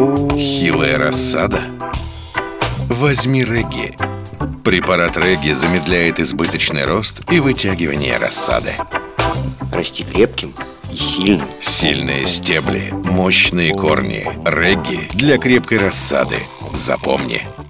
Хилая рассада? Возьми Регги. Препарат Регги замедляет избыточный рост и вытягивание рассады. Расти крепким и сильным. Сильные стебли, мощные корни. Регги для крепкой рассады. Запомни.